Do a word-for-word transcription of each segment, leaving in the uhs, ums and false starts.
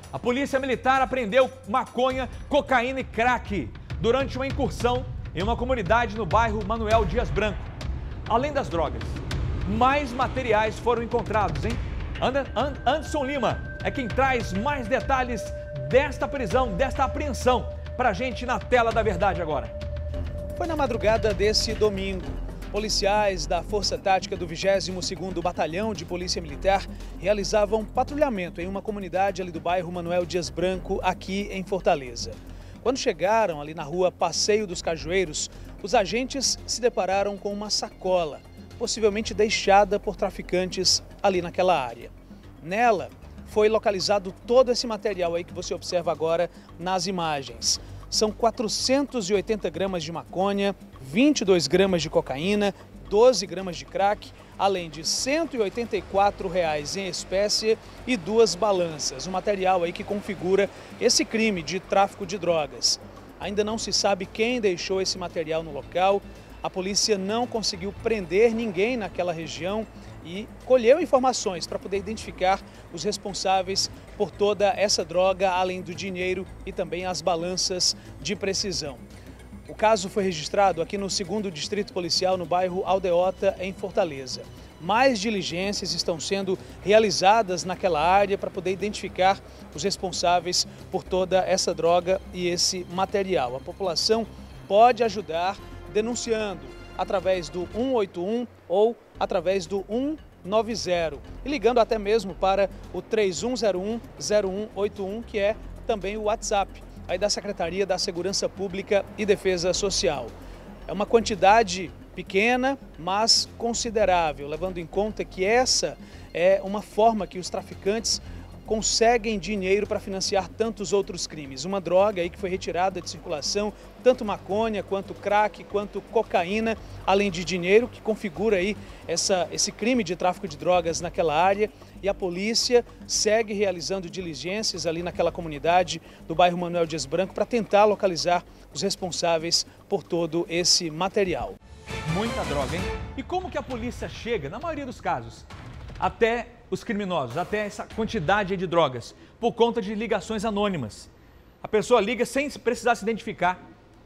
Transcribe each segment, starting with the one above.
A polícia militar apreendeu maconha, cocaína e crack durante uma incursão em uma comunidade no bairro Manuel Dias Branco. Além das drogas, mais materiais foram encontrados, hein? Anderson Lima é quem traz mais detalhes desta prisão, desta apreensão, pra gente na tela da verdade agora. Foi na madrugada desse domingo. Policiais da Força Tática do vigésimo segundo Batalhão de Polícia Militar realizavam patrulhamento em uma comunidade ali do bairro Manuel Dias Branco, aqui em Fortaleza. Quando chegaram ali na rua Passeio dos Cajueiros, os agentes se depararam com uma sacola, possivelmente deixada por traficantes ali naquela área. Nela foi localizado todo esse material aí que você observa agora nas imagens. São quatrocentos e oitenta gramas de maconha, vinte e dois gramas de cocaína, doze gramas de crack, além de cento e oitenta e quatro reais em espécie e duas balanças. O material aí que configura esse crime de tráfico de drogas. Ainda não se sabe quem deixou esse material no local. A polícia não conseguiu prender ninguém naquela região e colheu informações para poder identificar os responsáveis por toda essa droga, além do dinheiro e também as balanças de precisão. O caso foi registrado aqui no segundo Distrito Policial, no bairro Aldeota, em Fortaleza. Mais diligências estão sendo realizadas naquela área para poder identificar os responsáveis por toda essa droga e esse material. A população pode ajudar denunciando através do um oito um ou através do um nove zero e ligando até mesmo para o três um zero um zero um oito um, que é também o WhatsApp aí da Secretaria da Segurança Pública e Defesa Social. É uma quantidade pequena, mas considerável, levando em conta que essa é uma forma que os traficantes conseguem dinheiro para financiar tantos outros crimes. Uma droga aí que foi retirada de circulação, tanto maconha, quanto crack, quanto cocaína, além de dinheiro, que configura aí essa, esse crime de tráfico de drogas naquela área. E a polícia segue realizando diligências ali naquela comunidade do bairro Manuel Dias Branco para tentar localizar os responsáveis por todo esse material. Muita droga, hein? E como que a polícia chega, na maioria dos casos, até os criminosos, até essa quantidade de drogas? Por conta de ligações anônimas. A pessoa liga sem precisar se identificar.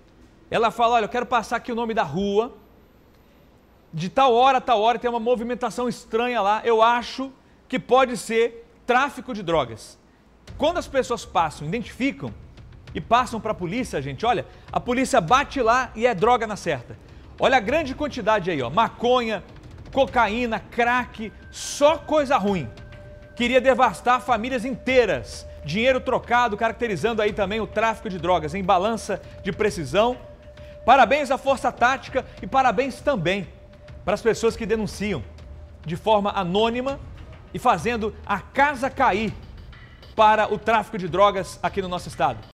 Ela fala, olha, eu quero passar aqui o nome da rua, de tal hora a tal hora tem uma movimentação estranha lá, eu acho que pode ser tráfico de drogas. Quando as pessoas passam, identificam e passam para a polícia, gente, olha, a polícia bate lá e é droga na certa. Olha a grande quantidade aí, ó, maconha, cocaína, crack, só coisa ruim. Queria devastar famílias inteiras. Dinheiro trocado, caracterizando aí também o tráfico de drogas em balança de precisão. Parabéns à Força Tática e parabéns também para as pessoas que denunciam de forma anônima e fazendo a casa cair para o tráfico de drogas aqui no nosso estado.